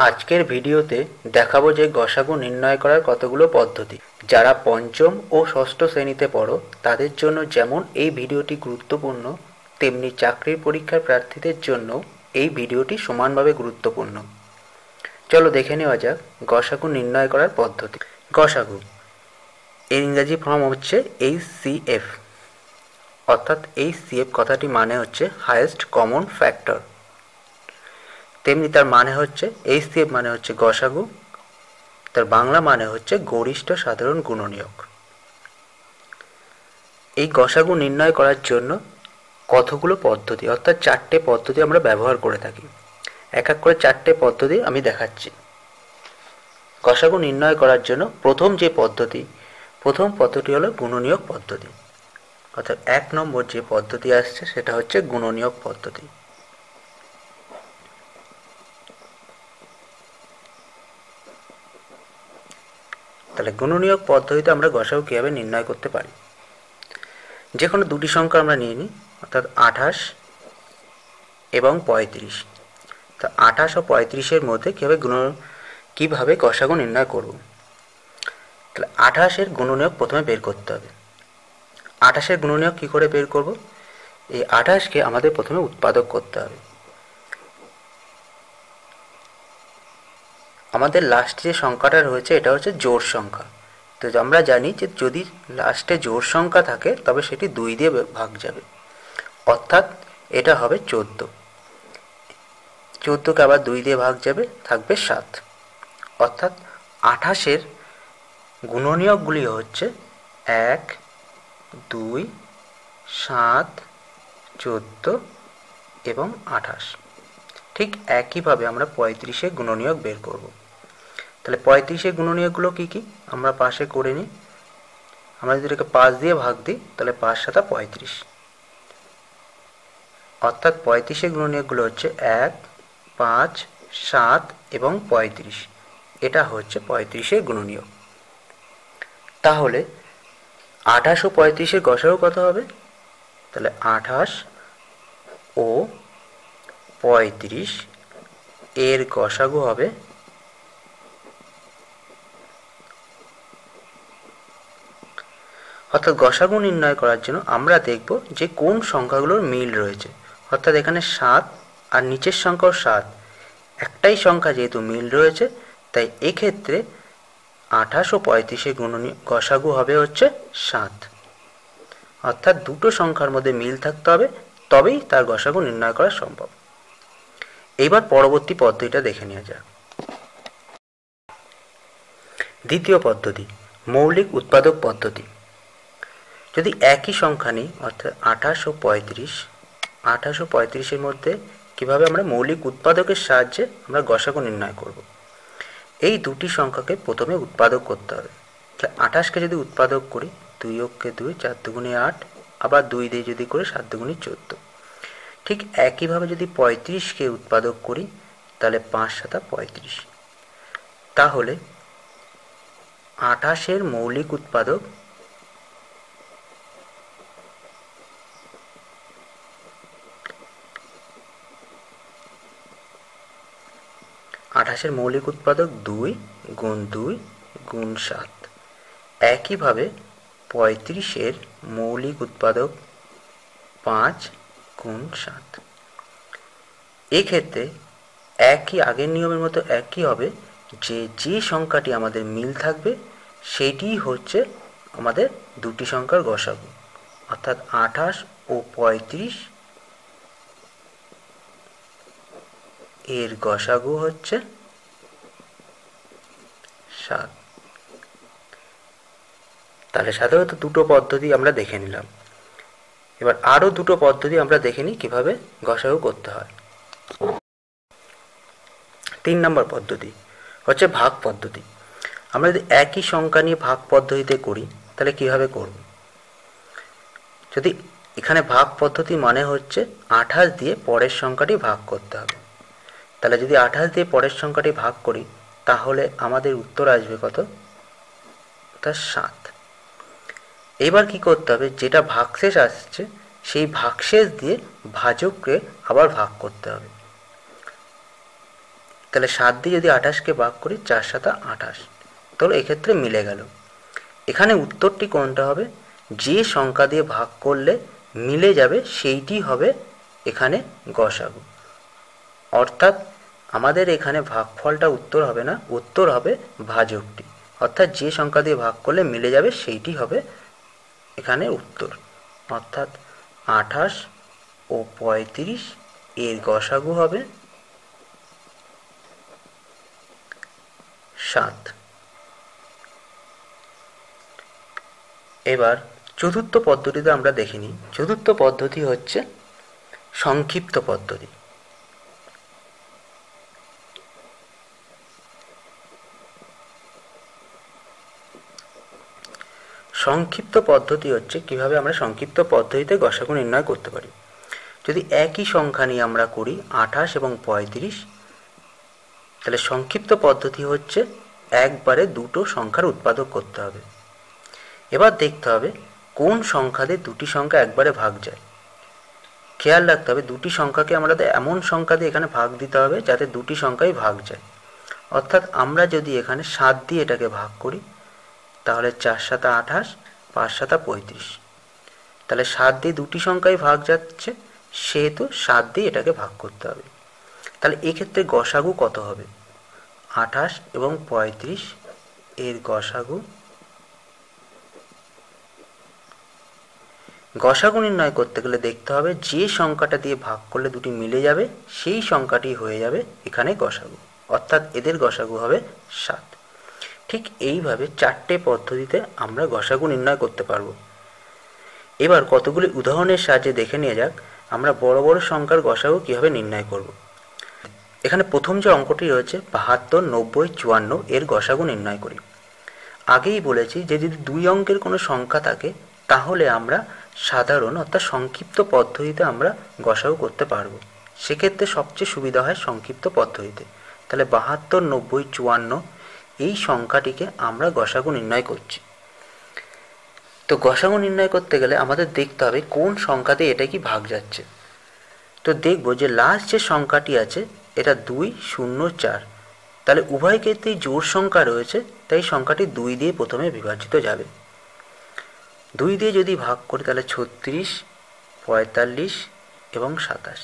আজকের ভিডিওতে দেখাবো যে গসাগু নির্ণয় করার কতগুলো পদ্ধতি। যারা পঞ্চম ও ষষ্ঠ শ্রেণীতে পড়ো তাদের জন্য যেমন এই ভিডিওটি গুরুত্বপূর্ণ, তেমনি চাকরির পরীক্ষার প্রার্থীদের জন্য এই ভিডিওটি সমানভাবে গুরুত্বপূর্ণ। চলো দেখে নেওয়া যাক গসাগু নির্ণয় করার পদ্ধতি। গসাগু এর ইংরাজি ফর্ম হচ্ছে HCF, অর্থাৎ HCF কথাটি মানে হচ্ছে হাইয়েস্ট কমন ফ্যাক্টর। তেমনি তার মানে হচ্ছে HCF মানে হচ্ছে গসাগু, তার বাংলা মানে হচ্ছে গরিষ্ঠ সাধারণ গুণনীয়ক। এই গসাগু নির্ণয় করার জন্য কতগুলো পদ্ধতি অর্থাৎ 4টে পদ্ধতি আমরা ব্যবহার করে থাকি। এক এক করে 4টে পদ্ধতি আমি দেখাচ্ছি। গসাগু নির্ণয় করার জন্য প্রথম পদ্ধতি হলো গুণনীয়ক পদ্ধতি, অর্থাৎ 1 নম্বর যে পদ্ধতি আসছে সেটা হচ্ছে গুণনীয়ক পদ্ধতি। তাহলে গুণনীয়ক পদ্ধতিতে আমরা গসাগু কীভাবে নির্ণয় করতে পারি। যে কোনো দুটি সংখ্যা আমরা নিয়ে নিই, অর্থাৎ 28 এবং 35। তো 28 ও 35-এর মধ্যে কীভাবে গসাগু নির্ণয় করব। তাহলে 28-এর গুণনীয়ক প্রথমে বের করতে হবে। 28-এর গুণনীয়ক কী করে বের করব? এই 28-কে আমাদের প্রথমে উৎপাদক করতে হবে। আমাদের লাস্টে যে সংখ্যাটা রয়েছে এটা হচ্ছে জোড় সংখ্যা। তো আমরা জানি যে যদি লাস্টে জোড় সংখ্যা থাকে তবে সেটি 2 দিয়ে ভাগ যাবে, অর্থাৎ এটা হবে 14। 14কে আবার 2 দিয়ে ভাগ যাবে, থাকবে 7। অর্থাৎ 28-এর গুণনীয়কগুলি হচ্ছে 1, 2, 7, 14 এবং 28। ঠিক একইভাবে আমরা 35-এর গুণনীয়ক বের করব। তাহলে 35-এর গুণনীয়কগুলো কী কী আমরা পাশে করে নিই। আমরা যদি এটাকে 5 দিয়ে ভাগ দিই তাহলে 5 7 35, অর্থাৎ 35-এর গুণনীয়কগুলো হচ্ছে 1, 5, 7 এবং 35। এটা হচ্ছে 35-এর গুণনীয়ক। তাহলে 28 ও 35-এর গসাগু কত হবে? তাহলে 28 ও 35 এর গসাগু হবে অর্থাৎ গসাগু নির্ণয় করার জন্য আমরা দেখব যে কোন সংখ্যাগুলোর মিল রয়েছে। অর্থাৎ এখানে 7 আর নিচের সংখ্যাও 7, একটাই সংখ্যা যেহেতু মিল রয়েছে তাই এক্ষেত্রে 28 ও 35-এর গসাগু হবে হচ্ছে 7। অর্থাৎ দুটো সংখ্যার মধ্যে মিল থাকতে হবে, তবেই তার গসাগু নির্ণয় করা সম্ভব। এইবার পরবর্তী পদ্ধতিটা দেখে নেওয়া যাক। দ্বিতীয় পদ্ধতি, মৌলিক উৎপাদক পদ্ধতি। যদি একই সংখ্যা নিই, অর্থাৎ 28 ও 35-এর মধ্যে কিভাবে আমরা মৌলিক উৎপাদকের সাহায্যে আমরা গসাগু নির্ণয় করব। এই দুটি সংখ্যাকে প্রথমে উৎপাদক করতে হবে। তাহলে 28-কে যদি উৎপাদক করি, 2 অক্ষে 2, 4 দুগুণে 8, আবার 2 দিয়ে যদি করি 7 দুগুণে 14। ঠিক একইভাবে যদি 35-কে উৎপাদক করি তাহলে 5 7 35। তাহলে 28-এর মৌলিক উৎপাদক 2 গুণ 2 গুণ 7। একইভাবে 35-এর মৌলিক উৎপাদক 5 গুণ 7। এক্ষেত্রে একই আগের নিয়মের মতো একই হবে, যে সংখ্যাটি আমাদের মিল থাকবে সেটিই হচ্ছে আমাদের দুটি সংখ্যার গসাগু। অর্থাৎ 28 ও 35 এর গসাগু হচ্ছে 7। তাহলে সাধারণত দুটো পদ্ধতি আমরা দেখে নিলাম। এবার আরও দুটো পদ্ধতি আমরা দেখে নিই কীভাবে গসাগু করতে হয়। 3 নম্বর পদ্ধতি হচ্ছে ভাগ পদ্ধতি। আমরা যদি একই সংখ্যা নিয়ে ভাগ পদ্ধতিতে করি তাহলে কীভাবে করব। যদি এখানে ভাগ পদ্ধতি মানে হচ্ছে 28 দিয়ে পরের সংখ্যাটি ভাগ করতে হবে। তাহলে যদি 28 দিয়ে পরের সংখ্যাটি ভাগ করি তাহলে আমাদের উত্তর আসবে কত? তার 7। এবার কি করতে হবে, যেটা ভাগশেষ আসছে সেই ভাগশেষ দিয়ে ভাজককে আবার ভাগ করতে হবে। তাহলে 7 দিয়ে যদি 28কে ভাগ করি 4 7 28, তাহলে এক্ষেত্রে মিলে গেল। এখানে উত্তরটি কোনটা হবে? যে সংখ্যা দিয়ে ভাগ করলে মিলে যাবে সেইটি হবে এখানে গসাগু। অর্থাৎ আমাদের এখানে ভাগফলটা উত্তর হবে না, উত্তর হবে ভাজকটি। অর্থাৎ যে সংখ্যা দিয়ে ভাগ করলে মিলে যাবে সেইটি হবে এখানে উত্তর। অর্থাৎ 28 ও 35 এর গসাগু হবে 7। এবার চতুর্থ পদ্ধতিতে আমরা দেখে নিই। চতুর্থ পদ্ধতি হচ্ছে সংক্ষিপ্ত পদ্ধতি। সংক্ষিপ্ত পদ্ধতি হচ্ছে কিভাবে আমরা সংক্ষিপ্ত পদ্ধতিতে গসাগু নির্ণয় করতে পারি। যদি একই সংখ্যা নিয়ে আমরা করি 28 এবং 35, তাহলে সংক্ষিপ্ত পদ্ধতি হচ্ছে একবারে দুটো সংখ্যার উৎপাদক করতে হবে। এবার দেখতে হবে কোন সংখ্যা দিয়ে দুটি সংখ্যা একবারে ভাগ যায়। খেয়াল রাখতে হবে দুটি সংখ্যাকে আমাদের এমন সংখ্যা দিয়ে এখানে ভাগ দিতে হবে যাতে দুটি সংখ্যাই ভাগ যায়। অর্থাৎ আমরা যদি এখানে 7 দিয়ে এটাকে ভাগ করি তাহলে 4 7 28, 5 7 35, তাহলে 7 দিয়ে দুটি সংখ্যাই ভাগ যাচ্ছে, সেহেতু 7 দিয়ে এটাকে ভাগ করতে হবে। তাহলে এক্ষেত্রে গসাগু কত হবে? 28 এবং 35 এর গসাগু নির্ণয় করতে গেলে দেখতে হবে যে সংখ্যাটা দিয়ে ভাগ করলে দুটি মিলে যাবে সেই সংখ্যাটি হয়ে যাবে এখানে গসাগু। অর্থাৎ এদের গসাগু হবে 7। ঠিক এইভাবে 4টে পদ্ধতিতে আমরা গসাগু নির্ণয় করতে পারব। এবার কতগুলি উদাহরণের সাহায্যে দেখে নিয়ে যাক আমরা বড় বড় সংখ্যার গসাগু কীভাবে নির্ণয় করব। এখানে প্রথম যে অঙ্কটি রয়েছে 72 90 54 এর গসাগু নির্ণয় করি। আগেই বলেছি যে যদি 2 অঙ্কের কোনো সংখ্যা থাকে তাহলে আমরা সাধারণ অর্থাৎ সংক্ষিপ্ত পদ্ধতিতে আমরা গসাগু করতে পারবো। সেক্ষেত্রে সবচেয়ে সুবিধা হয় সংক্ষিপ্ত পদ্ধতিতে। তাহলে 72 90 54 এই সংখ্যাটিকে আমরা গসাগু নির্ণয় করছি। তো গসাগু নির্ণয় করতে গেলে আমাদের দেখতে হবে কোন সংখ্যাতে এটা কি ভাগ যাচ্ছে। তো দেখব যে লাস্ট যে সংখ্যাটি আছে এটা 2 0 4, তাহলে উভয় ক্ষেত্রেই জোড় সংখ্যা রয়েছে, তাই সংখ্যাটি 2 দিয়ে প্রথমে বিভাজিত যাবে। 2 দিয়ে যদি ভাগ করি তাহলে 36 45 এবং 27।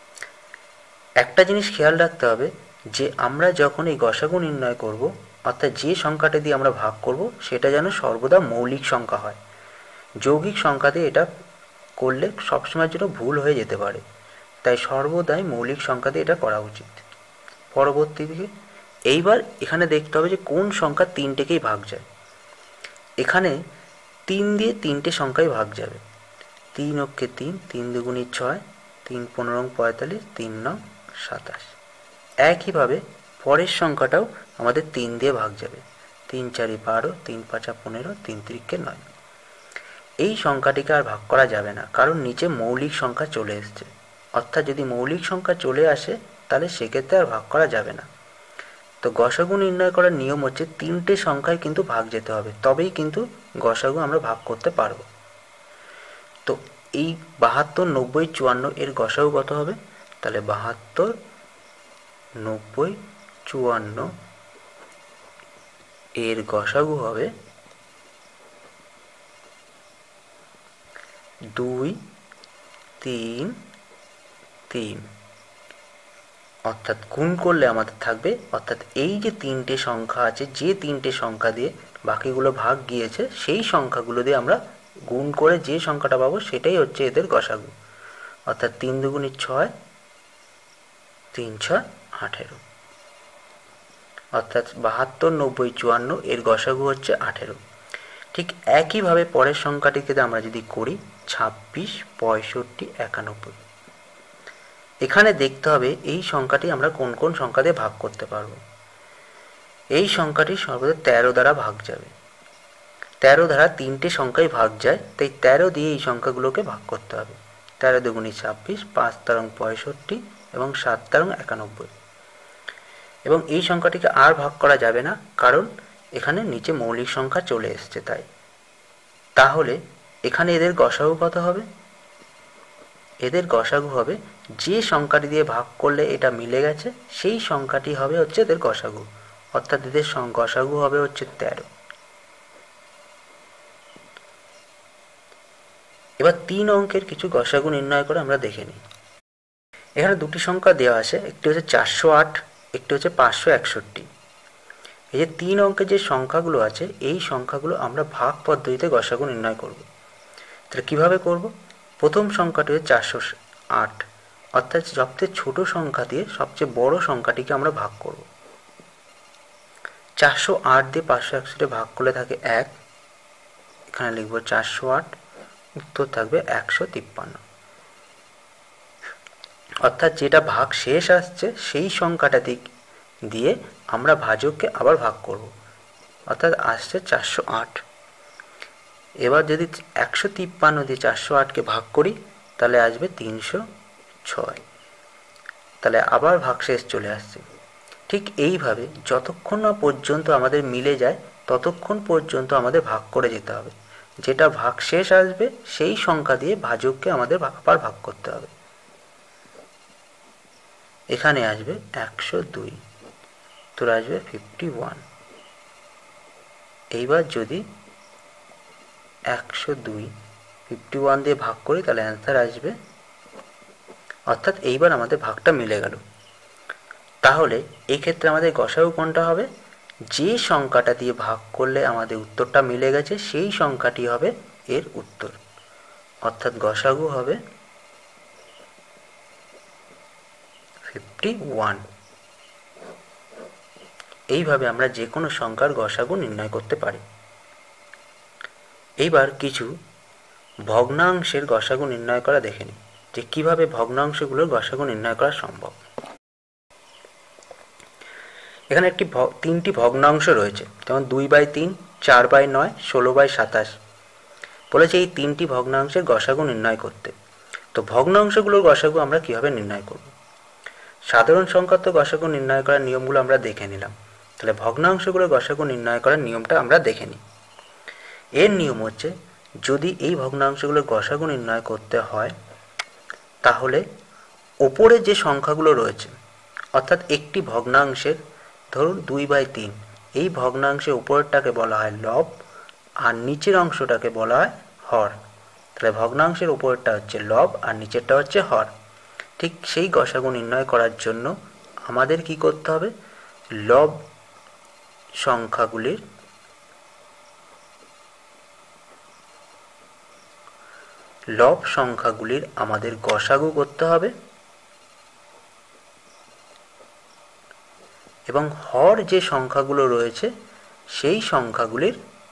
একটা জিনিস খেয়াল রাখতে হবে যে আমরা যখন এই গসাগু নির্ণয় করব অর্থাৎ যে সংখ্যাটা দিয়ে আমরা ভাগ করব সেটা যেন সর্বদা মৌলিক সংখ্যা হয়। যৌগিক সংখ্যা দিয়ে এটা করলে সবসময়ের জন্য ভুল হয়ে যেতে পারে, তাই সর্বদাই মৌলিক সংখ্যা দিয়ে এটা করা উচিত। পরবর্তী দিকে এইবার এখানে দেখতে হবে যে কোন সংখ্যা 3টেকেই ভাগ যায়। এখানে 3 দিয়ে 3টে সংখ্যাই ভাগ যাবে। 3 অক্ষে 3, 3 দুগুণী 6, 3 15 45, 3 9 27। একইভাবে পরের সংখ্যাটাও আমাদের 3 দিয়ে ভাগ যাবে। 3 4 12, 3 5 15, 3 3 9। এই সংখ্যাটিকে আর ভাগ করা যাবে না, কারণ নিচে মৌলিক সংখ্যা চলে এসছে। অর্থাৎ যদি মৌলিক সংখ্যা চলে আসে তাহলে সেক্ষেত্রে আর ভাগ করা যাবে না। তো গসাগু নির্ণয় করার নিয়ম হচ্ছে 3টে সংখ্যায় কিন্তু ভাগ যেতে হবে, তবেই কিন্তু গসাগু আমরা ভাগ করতে পারবো। তো এই 72 90 54 এর গসাগু কত হবে? তাহলে 72 90 54 এর গসাগু হবে 2 3 3। অর্থাৎ গুণ করলে আমাদের থাকবে, অর্থাৎ এই যে 3টে সংখ্যা আছে, যে 3টে সংখ্যা দিয়ে বাকিগুলো ভাগ গিয়েছে সেই সংখ্যাগুলো দিয়ে আমরা গুণ করে যে সংখ্যাটা পাবো সেটাই হচ্ছে এদের গসাগু। অর্থাৎ 3 দুগুণী 6, 3 6 18। অর্থাৎ 72 90 54 এর গসাগু হচ্ছে 18। ঠিক একইভাবে পরের সংখ্যাটিকে আমরা যদি করি 26 65 91। এখানে দেখতে হবে এই সংখ্যাটি আমরা কোন কোন সংখ্যা দিয়ে ভাগ করতে পারবো। এই সংখ্যাটি সর্বদা 13 দ্বারা ভাগ যাবে। 13 দ্বারা 3টে সংখ্যাই ভাগ যায়, তাই 13 দিয়ে এই সংখ্যাগুলোকে ভাগ করতে হবে। 13 দুগুণী 26, 5 তেরং 65 এবং 7 তেরং 91। এবং এই সংখ্যাটিকে আর ভাগ করা যাবে না, কারণ এখানে নিচে মৌলিক সংখ্যা চলে এসছে। তাই তাহলে এখানে এদের গসাগু কত হবে? এদের গসাগু হবে যে সংখ্যাটি দিয়ে ভাগ করলে এটা মিলে গেছে সেই সংখ্যাটি হবে হচ্ছে এদের গসাগু, অর্থাৎ এদের গসাগু হবে হচ্ছে 13। এবার 3 অঙ্কের কিছু গসাগু নির্ণয় করে আমরা দেখে নিই। এখানে দুটি সংখ্যা দেওয়া আছে, একটি হচ্ছে 408, একটি হচ্ছে 561। এই যে 3 অঙ্কের যে সংখ্যাগুলো আছে এই সংখ্যাগুলো আমরা ভাগ পদ্ধতিতে গসাগু নির্ণয় করব। তাহলে কীভাবে করব? প্রথম সংখ্যাটি হচ্ছে 408, অর্থাৎ সবচেয়ে ছোট সংখ্যা দিয়ে সবচেয়ে বড় সংখ্যাটিকে আমরা ভাগ করব। 408 দিয়ে 561 ভাগ করলে থাকে 1, এখানে লিখব 408, উত্তর থাকবে 153। অর্থাৎ যেটা ভাগ শেষ আসছে সেই সংখ্যাটা দিয়ে আমরা ভাজককে আবার ভাগ করব, অর্থাৎ আসছে 408। এবার যদি 153 দিয়ে 408কে ভাগ করি তাহলে আসবে 306, তাহলে আবার ভাগশেষ চলে আসছে। ঠিক এইভাবে যতক্ষণ না পর্যন্ত আমাদের মিলে যায় ততক্ষণ পর্যন্ত আমাদের ভাগ করে যেতে হবে। যেটা ভাগশেষ আসবে সেই সংখ্যা দিয়ে ভাজককে আমাদের আবার ভাগ করতে হবে। এখানে আসবে 102, তো আসবে 51। এইবার যদি 102 দিয়ে ভাগ করি তাহলে অ্যান্সার আসবে, অর্থাৎ এইবার আমাদের ভাগটা মিলে গেল। তাহলে এই ক্ষেত্রে আমাদের গসাগু কোনটা হবে? যে সংখ্যাটা দিয়ে ভাগ করলে আমাদের উত্তরটা মিলে গেছে সেই সংখ্যাটি হবে এর উত্তর, অর্থাৎ গসাগু হবে 51। এইভাবে আমরা যে কোনো সংখ্যার গসাগু নির্ণয় করতে পারি। এইবার কিছু ভগ্নাংশের গসাগু নির্ণয় করা দেখে নিই যে কীভাবে ভগ্নাংশগুলোর গসাগু নির্ণয় করা সম্ভব। এখানে তিনটি ভগ্নাংশ রয়েছে, যেমন 2/3, 4/9, 16/27। বলেছে এই তিনটি ভগ্নাংশের গসাগু নির্ণয় করতে। তো ভগ্নাংশগুলোর গসাগু আমরা কিভাবে নির্ণয় করব? সাধারণ সংখ্যার তো গসাগু নির্ণয় করার নিয়মগুলো আমরা দেখে নিলাম। তাহলে ভগ্নাংশগুলোর গসাগু নির্ণয় করার নিয়মটা আমরা দেখে নিই। এর নিয়ম হচ্ছে, যদি এই ভগ্নাংশগুলোর গসাগু নির্ণয় করতে হয় তাহলে ওপরে যে সংখ্যাগুলো রয়েছে, অর্থাৎ একটি ভগ্নাংশের ধরুন 2/3, এই ভগ্নাংশের উপরেরটাকে বলা হয় লব আর নিচের অংশটাকে বলা হয় হর। তাহলে ভগ্নাংশের উপরেরটা হচ্ছে লব আর নিচেরটা হচ্ছে হর। ঠিক সেই গসাগু নির্ণয় করার জন্য আমাদের কি করতে হবে? লব সংখ্যাগুলির আমাদের গসাগু করতে হবে এবং হর যে সংখ্যাগুলো রয়েছে সেই সংখ্যাগুলির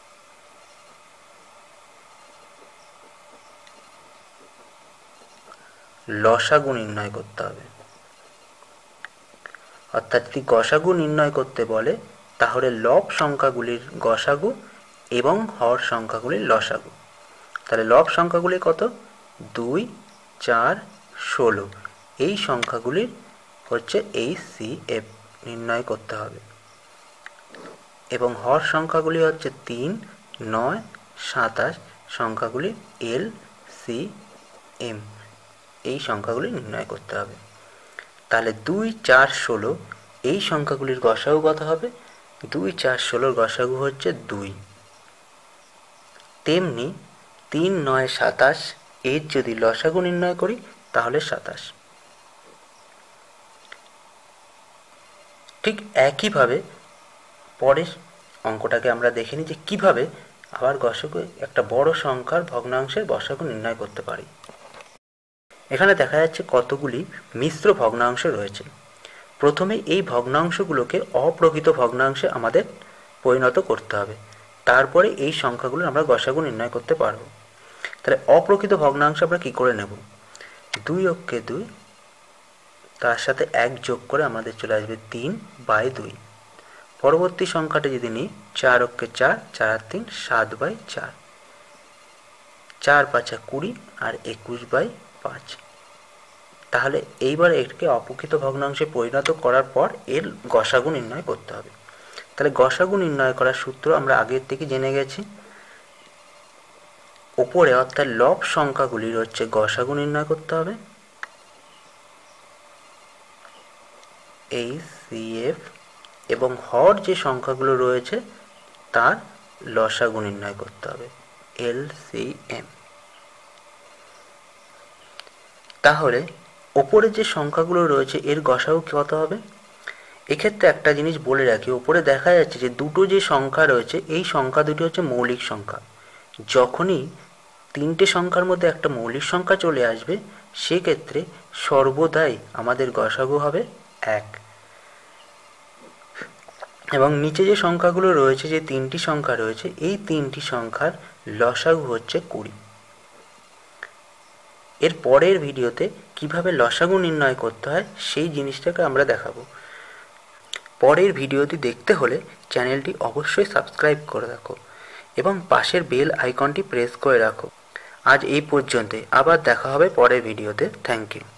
লসাগু নির্ণয় করতে হবে। অর্থাৎ যদি গসাগু নির্ণয় করতে বলে তাহলে লব সংখ্যাগুলির গসাগু এবং হর সংখ্যাগুলির লসাগু। তাহলে লব সংখ্যাগুলি কত? 2, 4, 16, এই সংখ্যাগুলির হচ্ছে HCF নির্ণয় করতে হবে এবং হর সংখ্যাগুলি হচ্ছে 3, 9, 27 সংখ্যাগুলি LCM, এই সংখ্যাগুলি নির্ণয় করতে হবে। তাহলে 2, 4, 16 এই সংখ্যাগুলির গসাগু কত হবে? 2, 4, 16 গসাগু হচ্ছে 2। তেমনি 3, 9, 27 এর যদি লসাগু নির্ণয় করি তাহলে 27। ঠিক একইভাবে পরের অঙ্কটাকে আমরা দেখে নিই যে কীভাবে আবার গসাগু একটা বড় সংখ্যার ভগ্নাংশের গসাগু নির্ণয় করতে পারি। এখানে দেখা যাচ্ছে কতগুলি মিশ্র ভগ্নাংশ রয়েছে। প্রথমে এই ভগ্নাংশগুলোকে অপ্রকৃত ভগ্নাংশে আমাদের পরিণত করতে হবে, তারপরে এই সংখ্যাগুলো আমরা গসাগু নির্ণয় করতে পারব। তাহলে অপ্রকৃত ভগ্নাংশ আমরা কী করে নেব? 2 অক্ষে 2, তার সাথে 1 যোগ করে আমাদের চলে আসবে 3/2। পরবর্তী সংখ্যাটা যদি নিই 4 অক্ষে 4, 4 আর 3, 7/4, 4 5 20 আর 21/5। তাহলে এইবার এটাকে অপ্রকৃত ভগ্নাংশে পরিণত করার পর এর গসাগু নির্ণয় করতে হবে। তাহলে গসাগু নির্ণয় করার সূত্র আমরা আগের থেকে জেনে গেছি। ওপরে অর্থাৎ লব সংখ্যাগুলির হচ্ছে গসাগু নির্ণয় করতে হবে, HCF, এবং হর যে সংখ্যাগুলো রয়েছে তার লসাগু নির্ণয় করতে হবে, LCM। তাহলে ওপরে যে সংখ্যাগুলো রয়েছে এর গসাগু কত হবে? এক্ষেত্রে একটা জিনিস বলে রাখি, ওপরে দেখা যাচ্ছে যে দুটো যে সংখ্যা রয়েছে এই সংখ্যা দুটি হচ্ছে মৌলিক সংখ্যা। যখনই তিনটে সংখ্যার মধ্যে একটা মৌলিক সংখ্যা চলে আসবে সেক্ষেত্রে সর্বদাই আমাদের গসাগু হবে 1। এবং নিচে যে সংখ্যাগুলো রয়েছে, যে তিনটি সংখ্যা রয়েছে, এই তিনটি সংখ্যার লসাগু হচ্ছে 20। এর পরের ভিডিওতে কিভাবে লসাগু নির্ণয় করতে হয় সেই জিনিসটাকে আমরা দেখাবো। পরের ভিডিওটি দেখতে হলে চ্যানেলটি অবশ্যই সাবস্ক্রাইব করে রাখো এবং পাশের বেল আইকনটি প্রেস করে রাখো। আজ এই পর্যন্তই, আবার দেখা হবে পরের ভিডিওতে। Thank you.